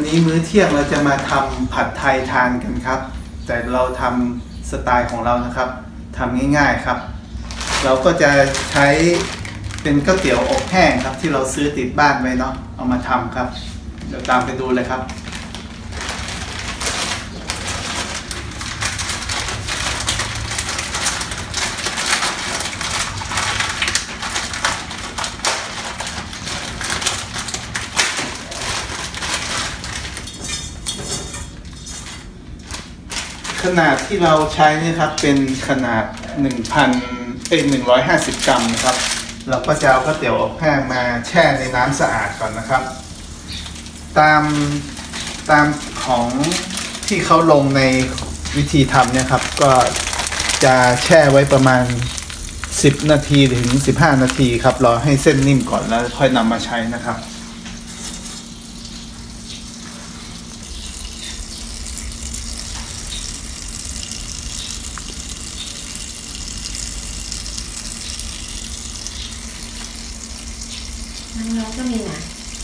นี้มื้อเที่ยงเราจะมาทำผัดไทยทานกันครับแต่เราทำสไตล์ของเรานะครับทำง่ายๆครับเราก็จะใช้เป็นก๋วยเตี๋ยวอบแห้งครับที่เราซื้อติดบ้านไว้เนาะเอามาทำครับเดี๋ยวตามไปดูเลยครับขนาดที่เราใช้นี่ครับเป็นขนาด150 กรัมนะครับเราก็จะเอาก๋วยเตี๋ยวอบแห้งมาแช่ในน้ำสะอาดก่อนนะครับตามของที่เขาลงในวิธีทำเนี่ยครับก็จะแช่ไว้ประมาณ10 นาทีถึง15 นาทีครับรอให้เส้นนิ่มก่อนแล้วค่อยนำมาใช้นะครับน้ำก็มีนะ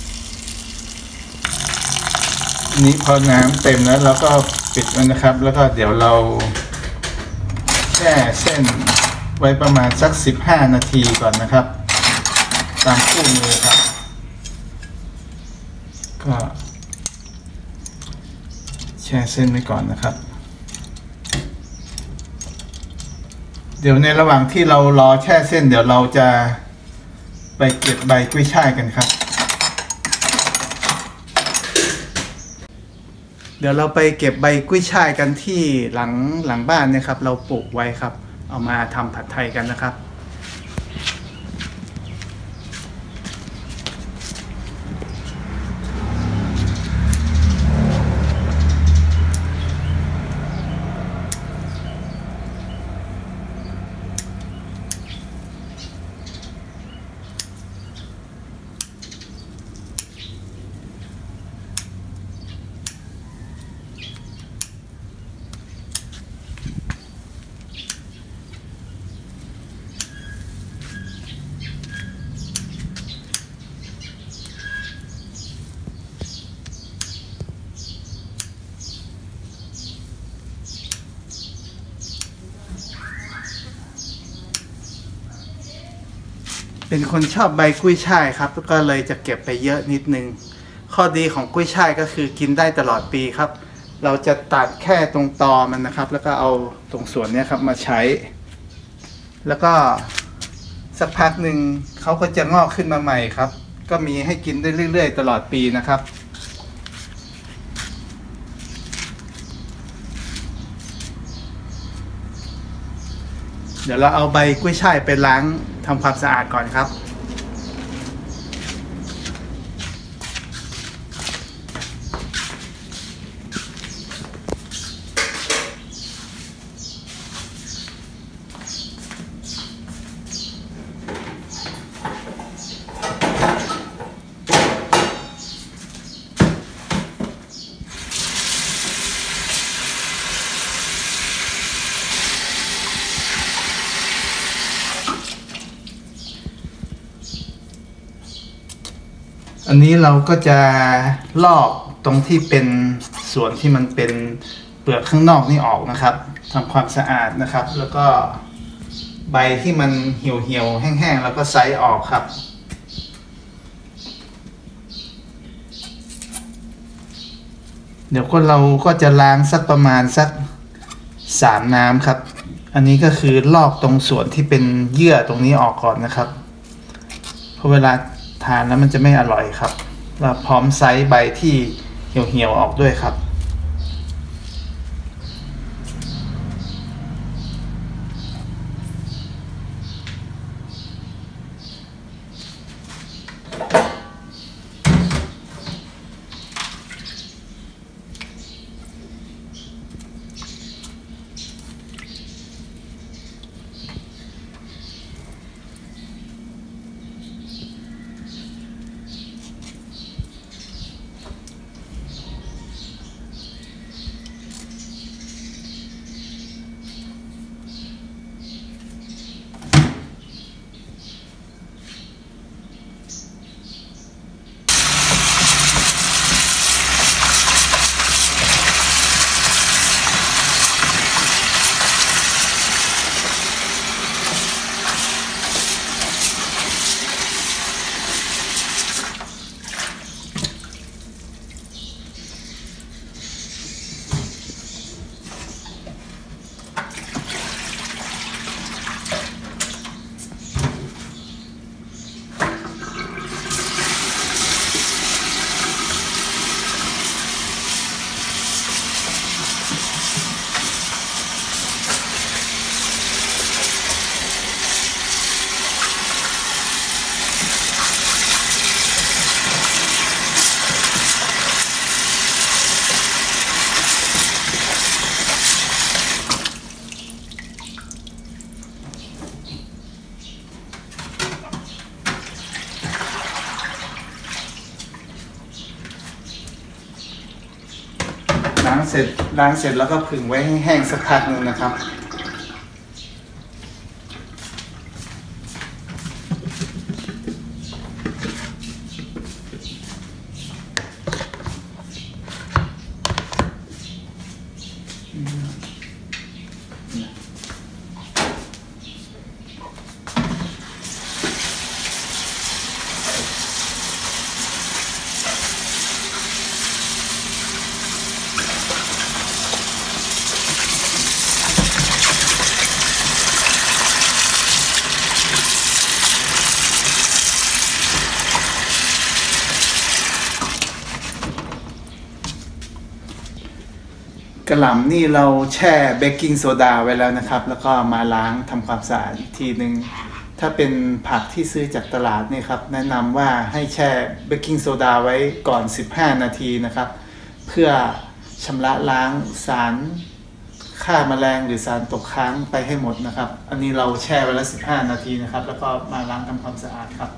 นี้พอน้ำเต็มแล้วเราก็ปิดไว้นะครับแล้วก็เดี๋ยวเราแช่เส้นไว้ประมาณสัก15 นาทีก่อนนะครับตามคู่มือครับก็แช่เส้นไว้ก่อนนะครับเดี๋ยวในระหว่างที่เรารอแช่เส้นเดี๋ยวเราจะไปเก็บใบกุ้ยช่ายกันครับเดี๋ยวเราไปเก็บใบกุ้ยช่ายกันที่หลังบ้านเนี่ยครับเราปลูกไว้ครับเอามาทำผัดไทยกันนะครับเป็นคนชอบใบกุ้ยช่ายครับก็เลยจะเก็บไปเยอะนิดนึงข้อดีของกุ้ยช่ายก็คือกินได้ตลอดปีครับเราจะตัดแค่ตรงตอมันนะครับแล้วก็เอาตรงส่วนนี้ครับมาใช้แล้วก็สักพักหนึ่งเขาก็จะงอกขึ้นมาใหม่ครับก็มีให้กินได้เรื่อยๆตลอดปีนะครับเดี๋ยวเราเอาใบกุ้ยช่ายไปล้างทำความสะอาดก่อนครับอันนี้เราก็จะลอกตรงที่เป็นส่วนที่มันเป็นเปลือกข้างนอกนี่ออกนะครับทำความสะอาดนะครับแล้วก็ใบที่มันเหี่ยวๆแห้งๆแล้วก็ไซส์ออกครับเดี๋ยวเราก็จะล้างสักประมาณสัก3 น้ำครับอันนี้ก็คือลอกตรงส่วนที่เป็นเยื่อตรงนี้ออกก่อนนะครับเพราะเวลาทานแล้วมันจะไม่อร่อยครับเราพร้อมไซส์ใบที่เหี่ยวๆออกด้วยครับางเสร็จแล้วก็ผึ่งไว้ให้แห้งสักพักหนึ่งนะครับกระหล่ำนี่เราแช่เบกกิ้งโซดาไว้แล้วนะครับแล้วก็มาล้างทำความสะอาดอีกทีหนึ่งถ้าเป็นผักที่ซื้อจากตลาดนี่ครับแนะนำว่าให้แช่เบกกิ้งโซดาไว้ก่อน15นาทีนะครับเพื่อชำระล้างสารฆ่าแมลงหรือสารตกค้างไปให้หมดนะครับอันนี้เราแช่ไว้แล้ว15นาทีนะครับแล้วก็มาล้างทำความสะอาดครับ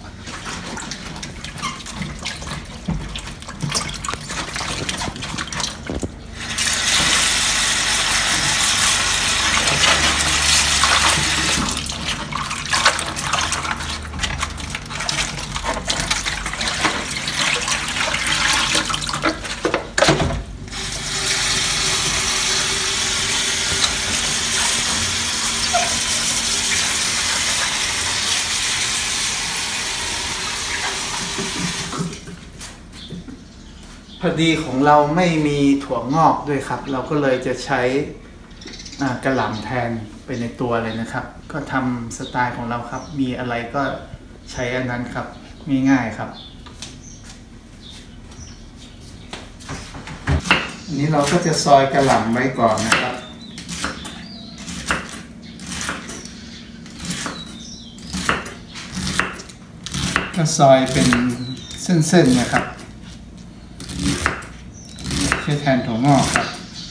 พอดีของเราไม่มีถั่วงอกด้วยครับเราก็เลยจะใช้กระหล่ำแทนไปในตัวเลยนะครับก็ทำสไตล์ของเราครับมีอะไรก็ใช้อันนั้นครับง่ายๆครับอันนี้เราก็จะซอยกระหล่ำไว้ก่อนนะครับก็ซอยเป็นเส้นๆนะครับใช้แทนถั่วงอกครับ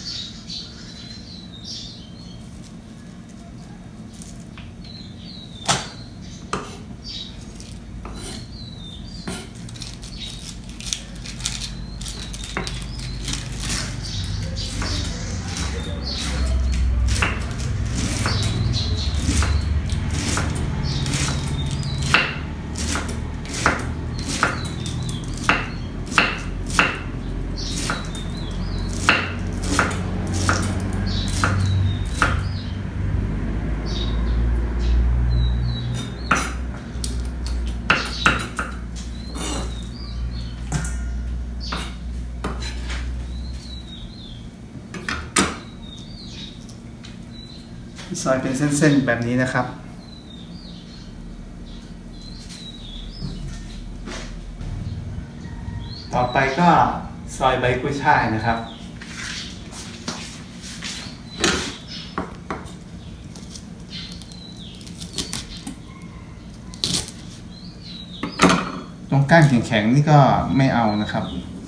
ซอยเป็นเส้นๆแบบนี้นะครับต่อไปก็ซอยใบกุ้ยช่ายนะครับตรงก้านแข็งๆนี่ก็ไม่เอานะครับ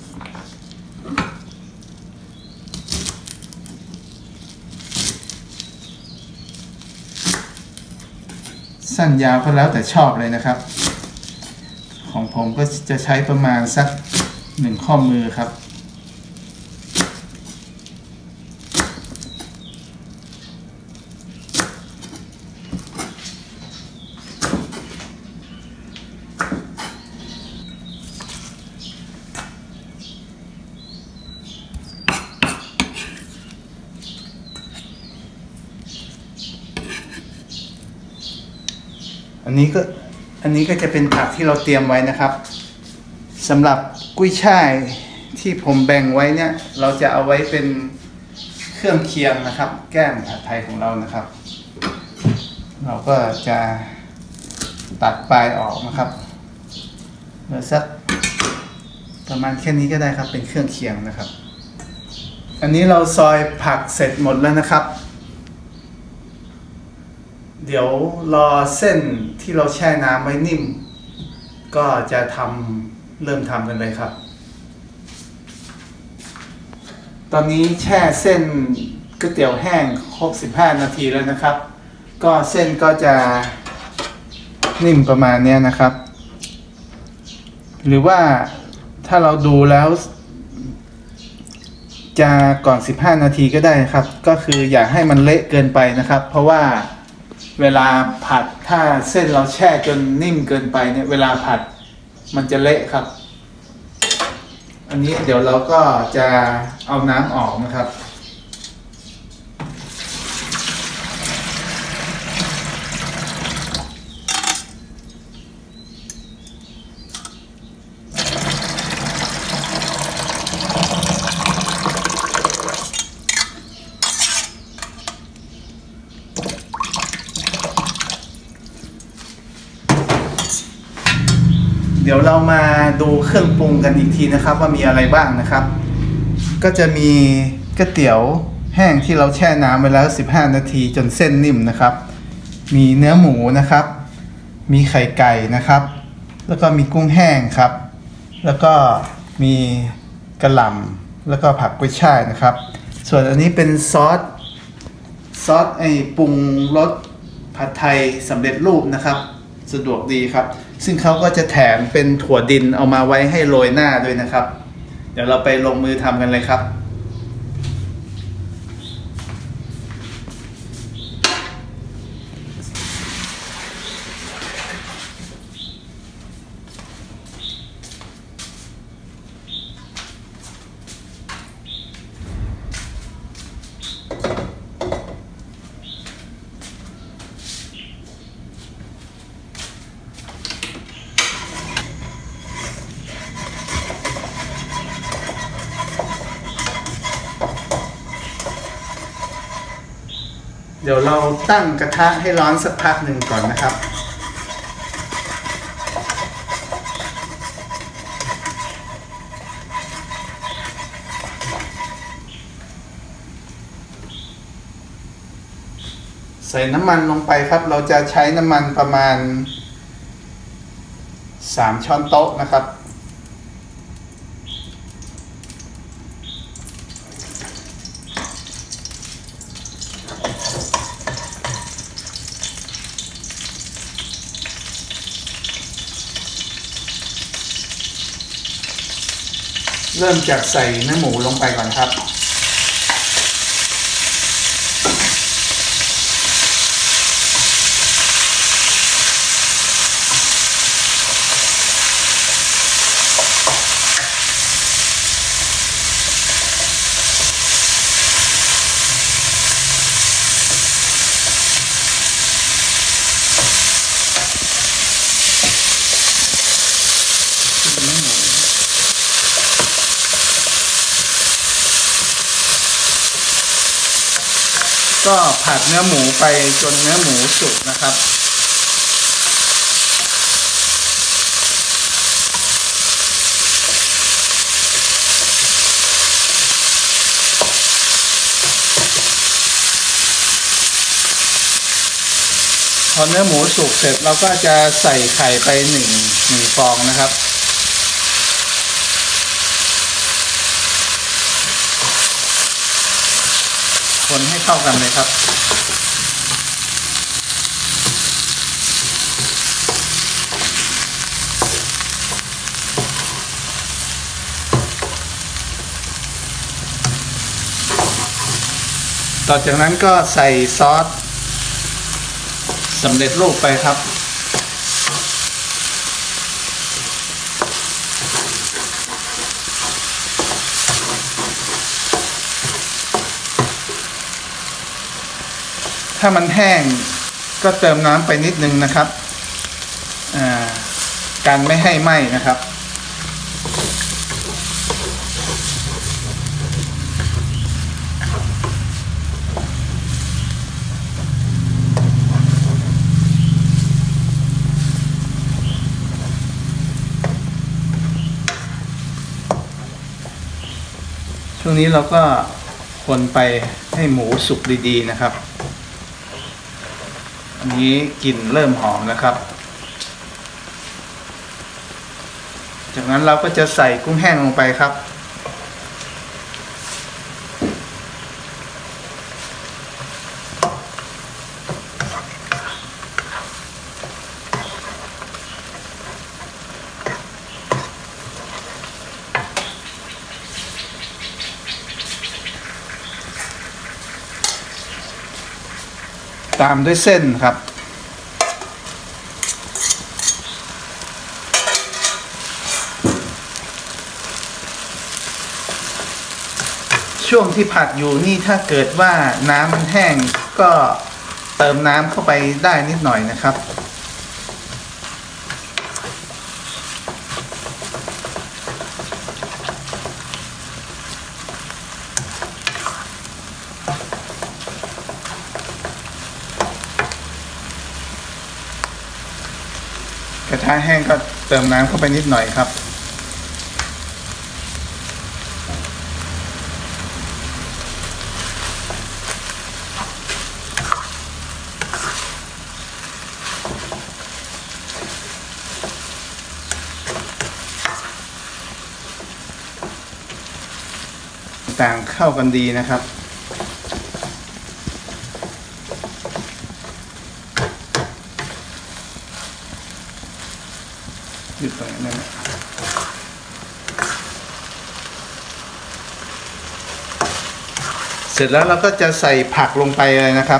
สั้นยาวก็แล้วแต่ชอบเลยนะครับของผมก็จะใช้ประมาณสัก1 ข้อมือครับอันนี้ก็จะเป็นผักที่เราเตรียมไว้นะครับสำหรับกุ้ยช่ายที่ผมแบ่งไว้เนี่ยเราจะเอาไว้เป็นเครื่องเคียงนะครับแก้มผัดไทยของเรานะครับเราก็จะตัดปลายออกนะครับเหลือสักประมาณแค่นี้ก็ได้ครับเป็นเครื่องเคียงนะครับอันนี้เราซอยผักเสร็จหมดแล้วนะครับเดี๋ยวรอเส้นที่เราแช่น้ำไว้นิ่มก็จะเริ่มทำกันเลยครับตอนนี้แช่เส้นก๋วยเตี๋ยวแห้งครบ15นาทีแล้วนะครับก็เส้นก็จะนิ่มประมาณนี้นะครับหรือว่าถ้าเราดูแล้วจะก่อน15นาทีก็ได้ครับก็คืออย่าให้มันเละเกินไปนะครับเพราะว่าเวลาผัดถ้าเส้นเราแช่จนนิ่มเกินไปเนี่ยเวลาผัดมันจะเละครับอันนี้เดี๋ยวเราก็จะเอาน้ำออกนะครับเดี๋ยวเรามาดูเครื่องปรุงกันอีกทีนะครับว่ามีอะไรบ้างนะครับก็จะมีก๋วยเตี๋ยวแห้งที่เราแช่น้ำไว้แล้ว15นาทีจนเส้นนิ่มนะครับมีเนื้อหมูนะครับมีไข่ไก่นะครับแล้วก็มีกุ้งแห้งครับแล้วก็มีกระหล่ำแล้วก็ผักกุ้ยช่ายนะครับส่วนอันนี้เป็นซอสปรุงรสผัดไทยสำเร็จรูปนะครับสะดวกดีครับซึ่งเขาก็จะแถมเป็นถั่วดินเอามาไว้ให้โรยหน้าด้วยนะครับเดี๋ยวเราไปลงมือทำกันเลยครับเดี๋ยวเราตั้งกระทะให้ร้อนสักพักหนึ่งก่อนนะครับใส่น้ำมันลงไปครับเราจะใช้น้ำมันประมาณ3ช้อนโต๊ะนะครับเริ่มจากใส่เนื้อหมูลงไปก่อนครับก็ผัดเนื้อหมูไปจนเนื้อหมูสุกนะครับพอเนื้อหมูสุกเสร็จเราก็จะใส่ไข่ไปหนึ่งฟองนะครับคนให้เข้ากันเลยครับต่อจากนั้นก็ใส่ซอสสำเร็จรูปไปครับถ้ามันแห้งก็เติมน้ำไปนิดนึงนะครับการไม่ให้ไหม้นะครับช่วงนี้เราก็คนไปให้หมูสุกดีๆนะครับอันนี้กลิ่นเริ่มหอมนะครับ จากนั้นเราก็จะใส่กุ้งแห้งลงไปครับตามด้วยเส้นครับช่วงที่ผัดอยู่นี่ถ้าเกิดว่าน้ำมันแห้งก็เติมน้ำเข้าไปได้นิดหน่อยนะครับกระทะแห้งก็เติมน้ำเข้าไปนิดหน่อยครับต่างเข้ากันดีนะครับอยู่ตรงนั้นเสร็จแล้วเราก็จะใส่ผักลงไปเลยนะครับ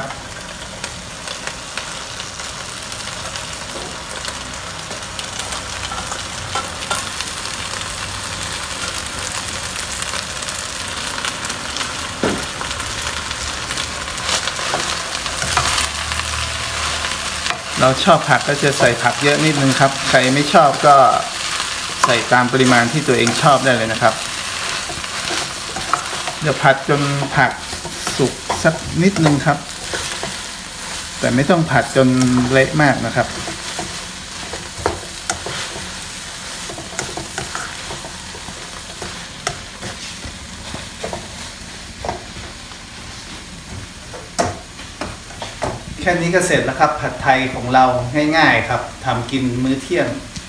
เราชอบผักก็จะใส่ผักเยอะนิดนึงครับใครไม่ชอบก็ใส่ตามปริมาณที่ตัวเองชอบได้เลยนะครับเดี๋ยวผัดจนผักสุกสักนิดนึงครับแต่ไม่ต้องผัดจนเละมากนะครับแค่นี้ก็เสร็จแล้วครับผัดไทยของเราง่ายๆครับทำกินมื้อเที่ยง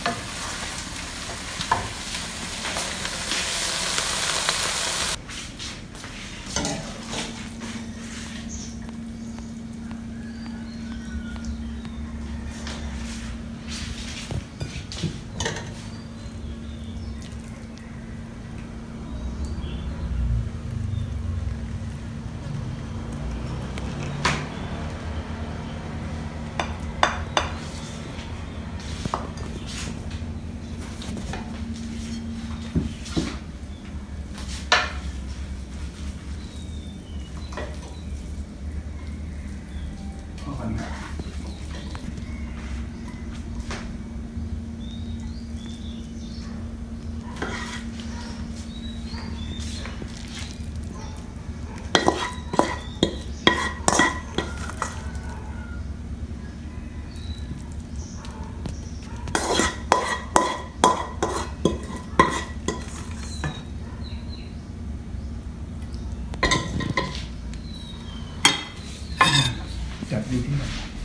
จับดีที่ไหน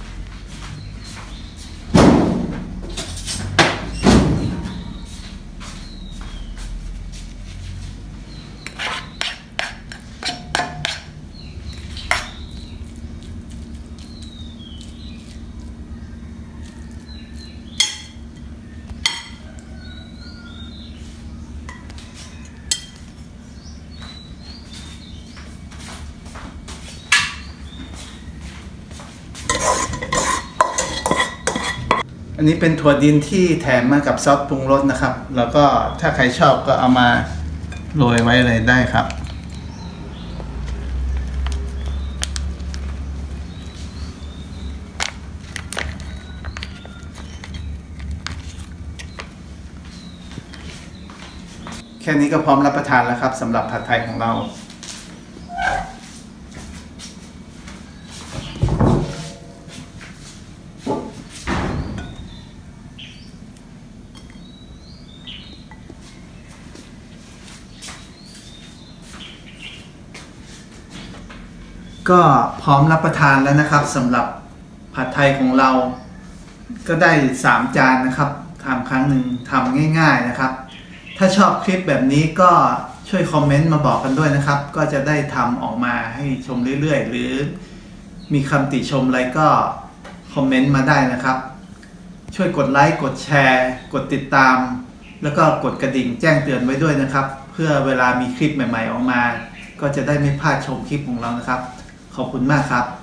อันนี้เป็นถั่วดินที่แถมมากับซอสปรุงรสนะครับแล้วก็ถ้าใครชอบก็เอามาโรยไว้เลยได้ครับแค่นี้ก็พร้อมรับประทานแล้วครับสำหรับผัดไทยของเราก็พร้อมรับประทานแล้วนะครับสำหรับผัดไทยของเราก็ได้3จานนะครับทำครั้งหนึ่งทำง่ายๆนะครับถ้าชอบคลิปแบบนี้ก็ช่วยคอมเมนต์มาบอกกันด้วยนะครับก็จะได้ทำออกมาให้ชมเรื่อยๆหรือมีคำติชมอะไรก็คอมเมนต์มาได้นะครับช่วยกดไลค์กดแชร์กดติดตามแล้วก็กดกระดิ่งแจ้งเตือนไว้ด้วยนะครับเพื่อเวลามีคลิปใหม่ๆออกมาก็จะได้ไม่พลาดชมคลิปของเรานะครับขอบคุณมากครับ